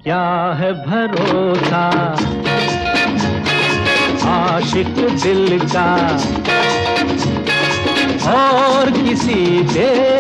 क्या है भरोसा आशिक दिल का और किसी दे